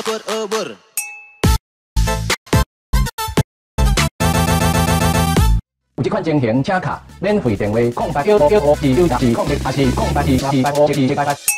有这款情形，请卡免费电话：0811522910，还是0827857788。